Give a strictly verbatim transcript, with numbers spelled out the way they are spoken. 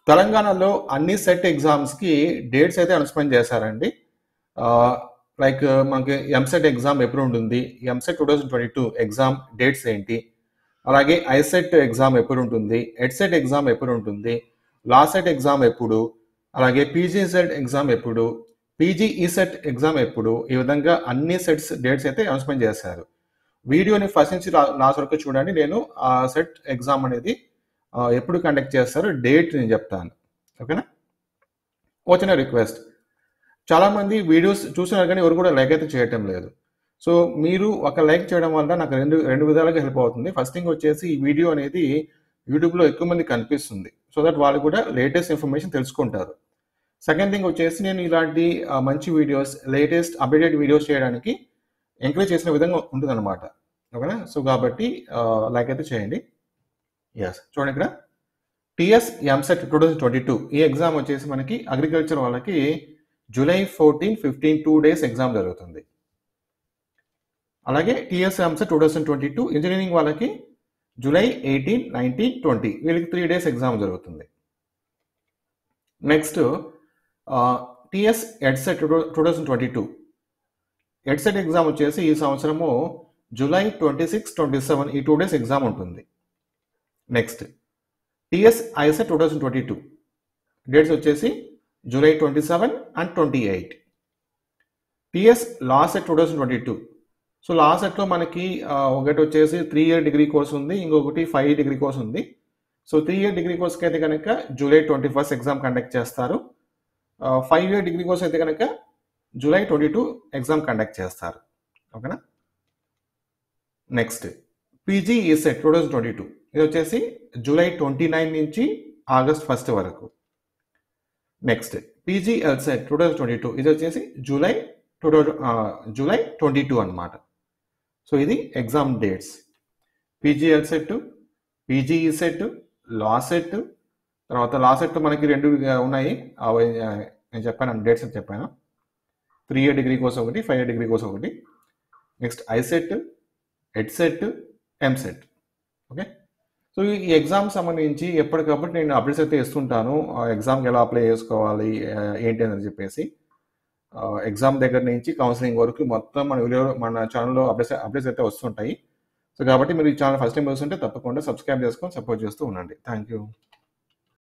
తెలంగాణలో అన్ని సెట్ ఎగ్జామ్స్కి డేట్స్ అయితే అనౌన్స్మెంట్ చేశారండి. లైక్ మనకి ఎంసెట్ ఎగ్జామ్ ఎప్పుడు ఉంటుంది, EAMCET two thousand twenty two exam dates ఏంటి, అలాగే ఐసెట్ ఎగ్జామ్ ఎప్పుడు ఉంటుంది, ఎడ్సెట్ ఎగ్జామ్ ఎప్పుడు ఉంటుంది, లాసెట్ ఎగ్జామ్ ఎప్పుడు, అలాగే పీజీసెట్ ఎగ్జామ్ ఎప్పుడు, పీజీఈసెట్ ఎగ్జామ్ ఎప్పుడు, ఈ విధంగా అన్ని సెట్స్ డేట్స్ అయితే అనౌన్స్మెంట్ చేశారు. వీడియోని ఫస్ట్ నుంచి లాస్ట్ వరకు చూడండి. నేను ఆ సెట్ ఎగ్జామ్ అనేది ఎప్పుడు కండక్ట్ చేస్తారు డేట్ నేను చెప్తాను, ఓకేనా. వచ్చిన రిక్వెస్ట్, చాలామంది వీడియోస్ చూసినారు కానీ ఎవరు కూడా లైక్ అయితే చేయటం లేదు. సో మీరు ఒక లైక్ చేయడం వల్ల నాకు రెండు రెండు విధాలుగా హెల్ప్ అవుతుంది. ఫస్ట్ థింగ్ వచ్చేసి ఈ వీడియో అనేది యూట్యూబ్లో ఎక్కువ మంది కనిపిస్తుంది, సో దట్ వాళ్ళు కూడా లేటెస్ట్ ఇన్ఫర్మేషన్ తెలుసుకుంటారు. సెకండ్ థింగ్ వచ్చేసి నేను ఇలాంటి మంచి వీడియోస్, లేటెస్ట్ అప్డేటెడ్ వీడియోస్ చేయడానికి ఎంకరేజ్ చేసిన విధంగా ఉంటుంది అనమాట, ఓకేనా. సో కాబట్టి లైక్ అయితే చేయండి. ఎస్, చూడండి ఇక్కడ TS EAMCET two thousand twenty two ఈ ఎగ్జామ్ వచ్చేసి మనకి అగ్రికల్చర్ వాళ్ళకి July fourteen fifteen two days exam జరుగుతుంది. అలాగే TS EAMCET two thousand twenty two engineering వాళ్ళకి జూలై ఎయిటీన్ నైన్టీన్ ట్వంటీ వీళ్ళకి త్రీ డేస్ ఎగ్జామ్ జరుగుతుంది. Next TS EdCET two thousand twenty two EdCET exam వచ్చేసి ఈ సంవత్సరము July twenty six twenty seven ఈ two days exam ఉంటుంది. Next TS ICET two thousand twenty two dates వచ్చేసి July twenty seven and twenty eight. TS LAWCET two thousand twenty two so లాసెట్లో మనకి ఒకటి వచ్చేసి త్రీ ఇయర్ డిగ్రీ కోర్స్ ఉంది, ఇంకొకటి five year degree course ఉంది. సో త్రీ ఇయర్ డిగ్రీ కోర్స్కి అయితే కనుక July twenty first exam conduct చేస్తారు. ఫైవ్ ఇయర్ డిగ్రీ కోర్స్ అయితే కనుక July twenty two exam conduct చేస్తారు, ఓకేనా. Next PGECET two thousand twenty two ఇది వచ్చేసి జూలై ట్వంటీ నైన్ నుంచి ఆగస్ట్ ఫస్ట్ వరకు. Next PGLCET two thousand twenty two ఇది వచ్చేసి July two thousand July twenty two అనమాట. సో ఇది ఎగ్జామ్ డేట్స్. పీజీఎల్సెట్, పీజీఈసెట్, లాసెట్, తర్వాత లాసెట్ మనకి రెండు ఉన్నాయి, అవి నేను చెప్పాను డేట్స్ అని చెప్పాను. త్రీ ఇయర్ డిగ్రీ కోసం ఒకటి, ఫైవ్ ఇయర్ డిగ్రీ కోసం ఒకటి. Next ICET, EdCET, EAMCET, okay. So ఈ ఎగ్జామ్ సంబంధించి ఎప్పటికప్పుడు నేను అప్డేట్స్ అయితే ఇస్తుంటాను, ఎగ్జామ్కి ఎలా అప్లై చేసుకోవాలి ఏంటి అని చెప్పేసి. ఎగ్జామ్ దగ్గర నుంచి కౌన్సిలింగ్ వరకు మొత్తం మన వీడియో మన ఛానల్లో అప్డేట్స్ అప్డేట్స్ అయితే వస్తుంటాయి. సో కాబట్టి మీరు ఈ ఛానల్ ఫస్ట్ టైం వస్తుంటే తప్పకుండా సబ్స్క్రైబ్ చేసుకొని సపోర్ట్ చేస్తూ ఉండండి. Thank you.